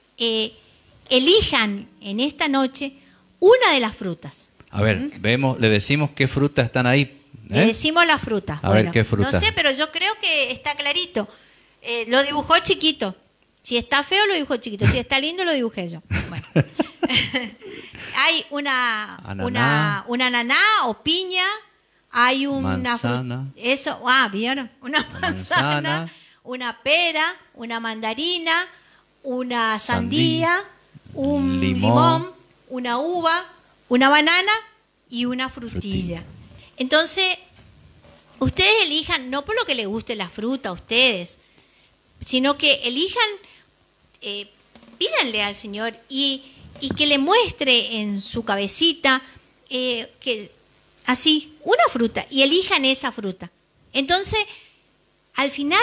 elijan en esta noche una de las frutas. A ver, le decimos qué frutas están ahí. Le decimos la fruta. A ver qué fruta. No sé, pero yo creo que está clarito. Lo dibujó Chiquito. Si está feo, lo dibujó Chiquito. Si está lindo, lo dibujé yo. Bueno. Hay una ananá o piña. Hay una manzana. Eso, ¿vieron? Una manzana, una pera, una mandarina, una sandía, un limón, una uva, una banana y una frutilla. Entonces, ustedes elijan, no por lo que les guste la fruta a ustedes, sino que elijan, pídanle al Señor y que le muestre en su cabecita que así, una fruta, y elijan esa fruta. Entonces, al final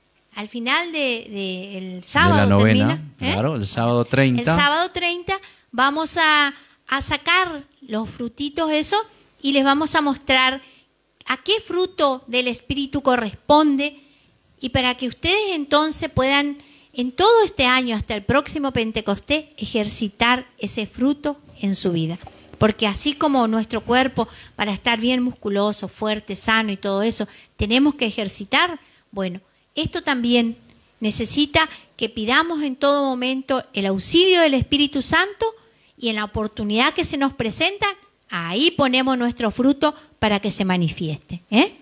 del sábado, de la novena, termina, claro, el sábado 30. El sábado 30 vamos a sacar los frutitos eso y les vamos a mostrar a qué fruto del Espíritu corresponde y para que ustedes entonces puedan en todo este año hasta el próximo Pentecostés ejercitar ese fruto en su vida. Porque así como nuestro cuerpo, para estar bien musculoso, fuerte, sano y todo eso, tenemos que ejercitar, bueno, esto también necesita que pidamos en todo momento el auxilio del Espíritu Santo y en la oportunidad que se nos presenta, ahí ponemos nuestro fruto para que se manifieste, ¿eh?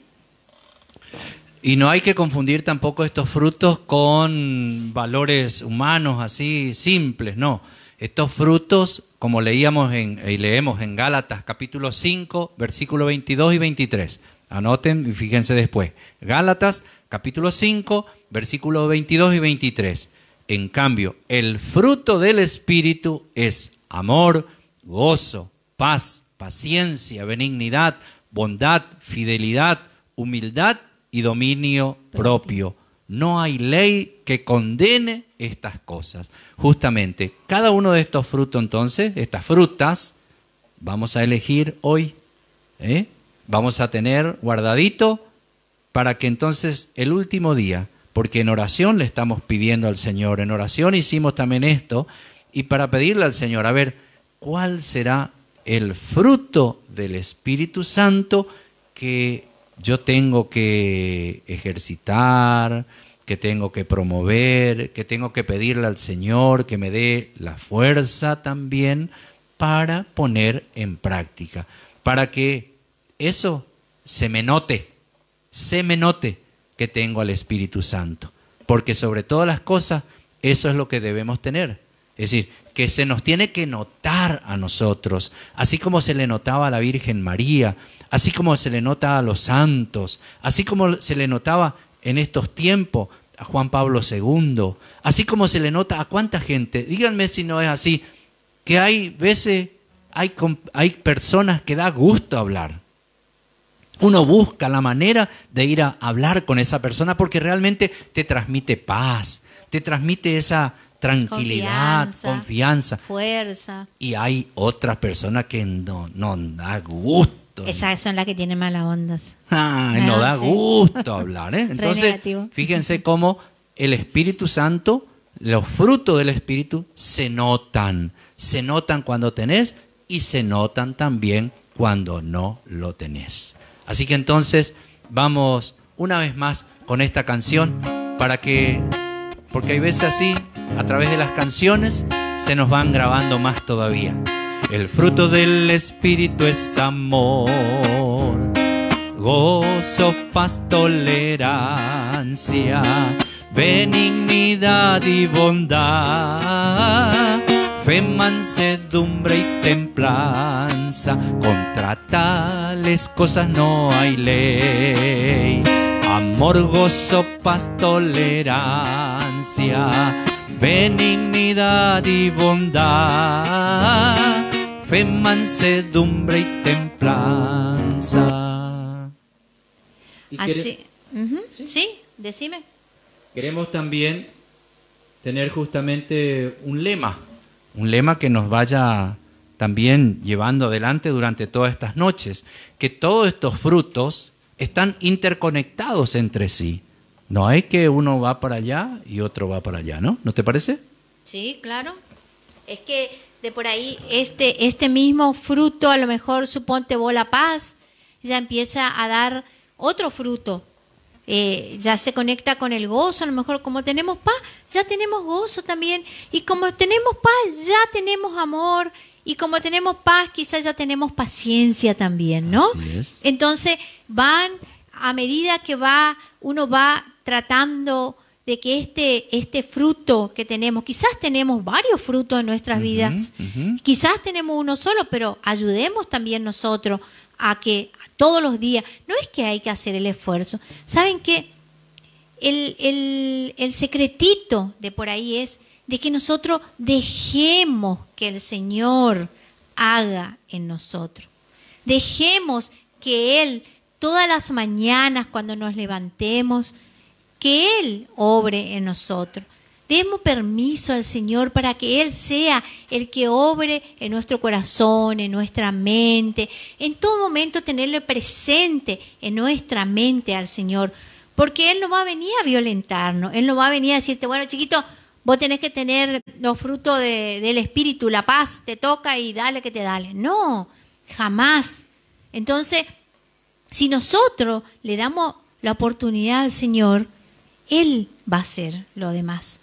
Y no hay que confundir tampoco estos frutos con valores humanos así simples, no. Estos frutos, como leemos en Gálatas capítulo 5, versículos 22 y 23. Anoten y fíjense después. Gálatas capítulo 5, versículos 22 y 23. En cambio, el fruto del Espíritu es amor, gozo, paz, paciencia, benignidad, bondad, fidelidad, humildad y dominio propio. No hay ley que condene estas cosas. Justamente, cada uno de estos frutos, entonces, estas frutas, vamos a elegir hoy. Vamos a tener guardadito para que entonces el último día, porque en oración le estamos pidiendo al Señor, en oración hicimos también esto, y para pedirle al Señor, a ver, ¿cuál será el fruto del Espíritu Santo que yo tengo que ejercitar, que tengo que promover, que tengo que pedirle al Señor que me dé la fuerza también para poner en práctica, para que eso se me note que tengo al Espíritu Santo, porque sobre todas las cosas eso es lo que debemos tener, es decir, que se nos tiene que notar a nosotros, así como se le notaba a la Virgen María, así como se le nota a los santos, así como se le notaba en estos tiempos a Juan Pablo II, así como se le nota a cuánta gente, díganme si no es así, que hay veces, hay personas que da gusto hablar. Uno busca la manera de ir a hablar con esa persona porque realmente te transmite paz, te transmite esa tranquilidad, confianza, fuerza. Y hay otras personas que no da gusto. Esas son las que tienen malas ondas. No da gusto hablar, ¿eh? Entonces, fíjense cómo el Espíritu Santo, los frutos del Espíritu se notan cuando tenés y se notan también cuando no lo tenés. Así que entonces vamos una vez más con esta canción porque hay veces así, a través de las canciones, se nos van grabando más todavía. El fruto del Espíritu es amor, gozo, paz, tolerancia, benignidad y bondad, fe, mansedumbre y templanza. Contra tales cosas no hay ley. Amor, gozo, paz, tolerancia, benignidad y bondad, fe, mansedumbre y templanza. Así. ¿Sí? Decime. Queremos también tener justamente un lema que nos vaya también llevando adelante durante todas estas noches, que todos estos frutos están interconectados entre sí. No es que uno va para allá y otro va para allá, ¿no? ¿No te parece? Sí, claro. Es que de por ahí este mismo fruto, a lo mejor suponte vos la paz, ya empieza a dar otro fruto. Ya se conecta con el gozo, a lo mejor como tenemos paz, ya tenemos gozo también. Y como tenemos paz, ya tenemos amor. Y como tenemos paz, quizás ya tenemos paciencia también, ¿no? Así es. Entonces van, a medida que uno va tratando de que este fruto que tenemos, quizás tenemos varios frutos en nuestras vidas, quizás tenemos uno solo, pero ayudemos también nosotros a que todos los días, no es que hay que hacer el esfuerzo. ¿Saben qué? El secretito de por ahí es de que nosotros dejemos que el Señor haga en nosotros. Dejemos que Él, todas las mañanas cuando nos levantemos, que Él obre en nosotros. Demos permiso al Señor para que Él sea el que obre en nuestro corazón, en nuestra mente. En todo momento tenerle presente en nuestra mente al Señor. Porque Él no va a venir a violentarnos. Él no va a venir a decirte, bueno, chiquito, vos tenés que tener los frutos del Espíritu, la paz, te toca y dale que te dale. No, jamás. Entonces, si nosotros le damos la oportunidad al Señor, Él va a hacer lo demás.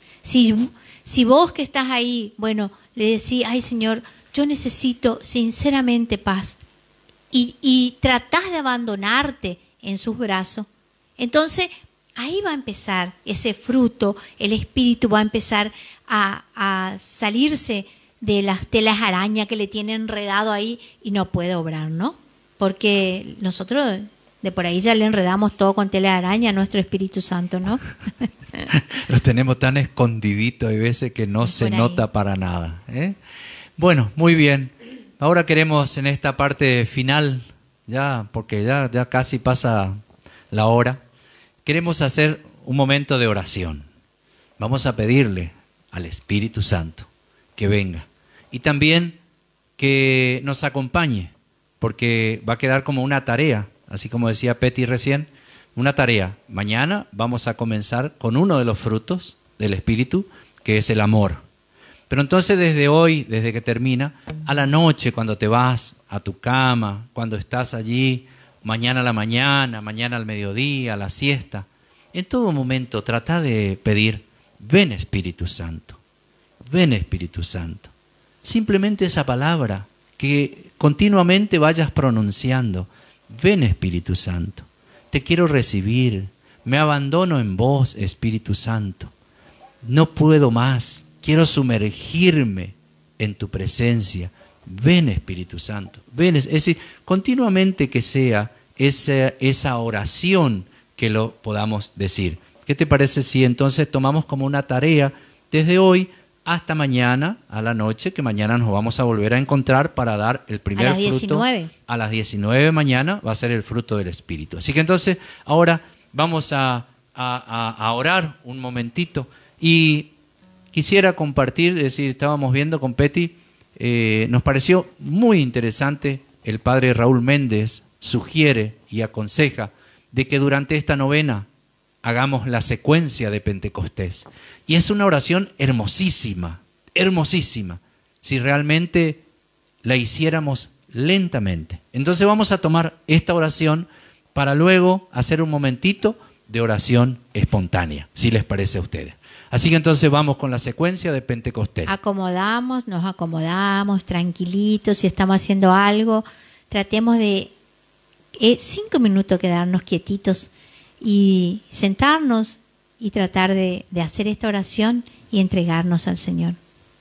Si vos que estás ahí, bueno, le decís, ay Señor, yo necesito sinceramente paz, y tratás de abandonarte en sus brazos, entonces ahí va a empezar ese fruto, el Espíritu va a empezar a salirse de las telas araña que le tiene enredado ahí y no puede obrar, ¿no? Porque nosotros de por ahí ya le enredamos todo con tela de araña a nuestro Espíritu Santo, ¿no? Lo tenemos tan escondidito, hay veces que no se nota para nada, ¿eh? Bueno, muy bien. Ahora queremos en esta parte final, ya porque ya casi pasa la hora, queremos hacer un momento de oración. Vamos a pedirle al Espíritu Santo que venga y también que nos acompañe, porque va a quedar como una tarea, así como decía Petty recién, una tarea. Mañana vamos a comenzar con uno de los frutos del Espíritu, que es el amor. Pero entonces desde hoy, desde que termina, a la noche, cuando te vas a tu cama, cuando estás allí, mañana a la mañana, mañana al mediodía, a la siesta, en todo momento trata de pedir, ven Espíritu Santo, ven Espíritu Santo. Simplemente esa palabra que continuamente vayas pronunciando, ven Espíritu Santo. Te quiero recibir, me abandono en vos, Espíritu Santo. No puedo más, quiero sumergirme en tu presencia. Ven Espíritu Santo, ven. Es decir, continuamente que sea esa oración que lo podamos decir. ¿Qué te parece si entonces tomamos como una tarea desde hoy hasta mañana a la noche, que mañana nos vamos a volver a encontrar para dar el primer fruto? A las 19. A las 19 mañana va a ser el fruto del Espíritu. Así que entonces ahora vamos a orar un momentito. Y quisiera compartir, es decir, estábamos viendo con Petty, nos pareció muy interesante, el padre Raúl Méndez sugiere y aconseja de que durante esta novena hagamos la secuencia de Pentecostés. Y es una oración hermosísima, hermosísima, si realmente la hiciéramos lentamente. Entonces vamos a tomar esta oración para luego hacer un momentito de oración espontánea, si les parece a ustedes. Así que entonces vamos con la secuencia de Pentecostés. Nos acomodamos tranquilitos. Si estamos haciendo algo, tratemos de 5 minutos quedarnos quietitos y sentarnos y tratar de hacer esta oración y entregarnos al Señor.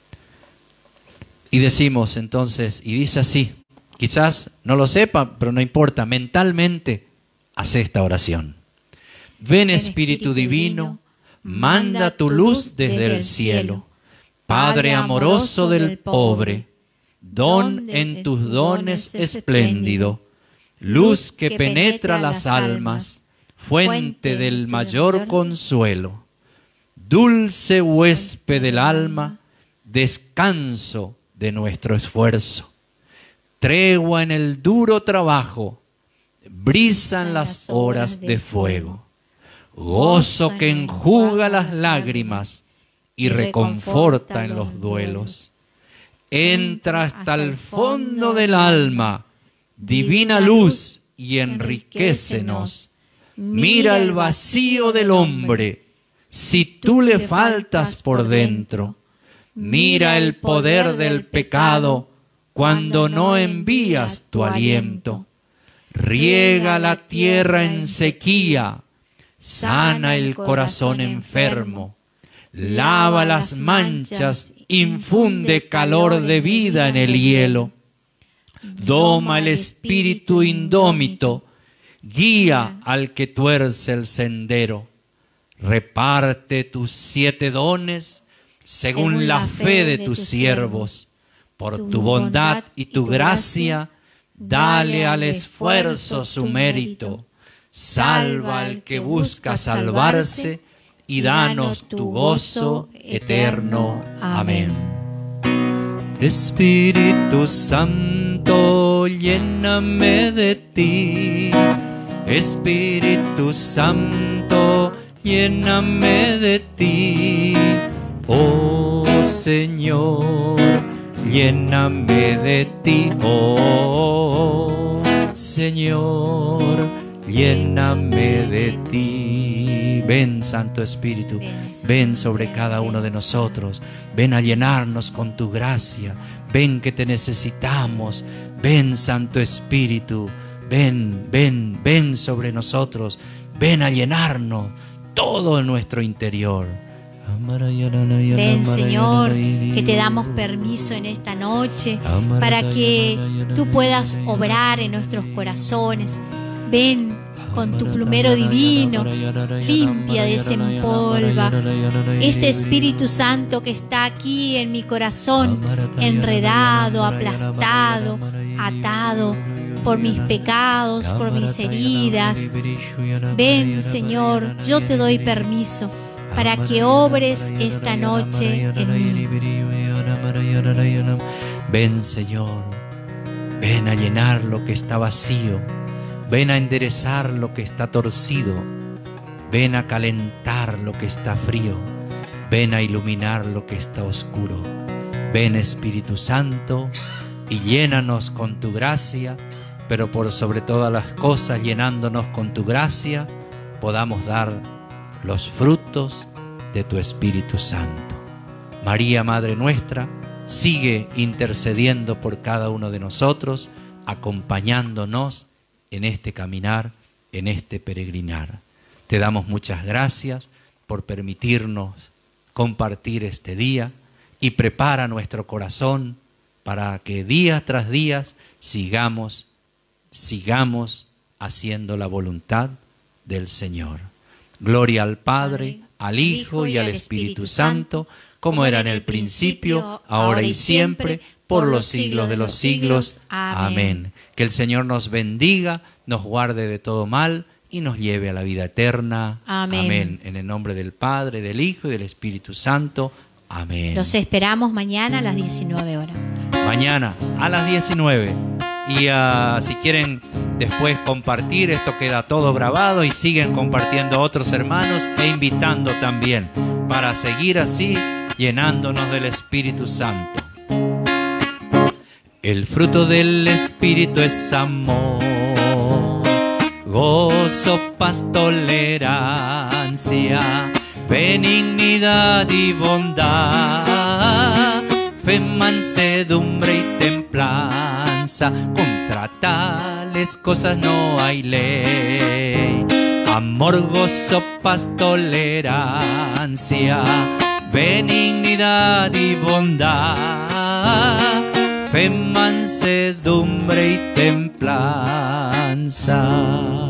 Y decimos entonces, y dice así, quizás no lo sepa, pero no importa, mentalmente hace esta oración. Ven Espíritu Divino, manda tu luz desde el cielo, Padre amoroso del pobre, don en tus dones espléndido, luz que penetra las almas, fuente del mayor consuelo, dulce huésped del alma, descanso de nuestro esfuerzo, tregua en el duro trabajo, brisa en las horas de fuego, gozo que enjuga las lágrimas y reconforta en los duelos. Entra hasta el fondo del alma, divina luz, y enriquécenos. Mira el vacío del hombre, si tú le faltas por dentro. Mira el poder del pecado cuando no envías tu aliento. Riega la tierra en sequía, sana el corazón enfermo, lava las manchas, infunde calor de vida en el hielo. Doma el espíritu indómito, guía al que tuerce el sendero. Reparte tus 7 dones según la fe de tus siervos. Por tu bondad y tu gracia, dale al esfuerzo su mérito. Salva al que busca salvarse y danos tu gozo eterno. Amén. Espíritu Santo, lléname de ti. Espíritu Santo, lléname de ti. Oh Señor, lléname de ti. Oh Señor, lléname de ti. Ven, Santo Espíritu, ven sobre cada uno de nosotros. Ven a llenarnos con tu gracia. Ven que te necesitamos. Ven, Santo Espíritu, ven, ven, ven sobre nosotros. Ven a llenarnos todo en nuestro interior. Ven, Señor, que te damos permiso en esta noche para que tú puedas obrar en nuestros corazones. Ven con tu plumero divino, limpia, desempolva este Espíritu Santo que está aquí en mi corazón, enredado, aplastado, atado por mis pecados, por mis heridas. Ven, Señor, yo te doy permiso para que obres esta noche en mí. Ven, Señor, ven a llenar lo que está vacío. Ven a enderezar lo que está torcido. Ven a calentar lo que está frío. Ven a iluminar lo que está oscuro. Ven, Espíritu Santo, y llénanos con tu gracia, pero por sobre todas las cosas, llenándonos con tu gracia, podamos dar los frutos de tu Espíritu Santo. María, Madre nuestra, sigue intercediendo por cada uno de nosotros, acompañándonos en este caminar, en este peregrinar. Te damos muchas gracias por permitirnos compartir este día y prepara nuestro corazón para que día tras día sigamos haciendo la voluntad del Señor. Gloria al Padre, al Hijo y al Espíritu Santo, como era en el principio, ahora y siempre, por los siglos de los siglos. Amén. Que el Señor nos bendiga, nos guarde de todo mal y nos lleve a la vida eterna. Amén. Amén. En el nombre del Padre, del Hijo y del Espíritu Santo. Amén. Los esperamos mañana a las 19 horas. Mañana a las 19. Y si quieren después compartir, esto queda todo grabado y siguen compartiendo otros hermanos e invitando también para seguir así llenándonos del Espíritu Santo. El fruto del Espíritu es amor, gozo, paz, tolerancia, benignidad y bondad, fe, mansedumbre y templanza. Contra tales cosas no hay ley. Amor, gozo, paz, tolerancia, benignidad y bondad, fe, mansedumbre y templanza.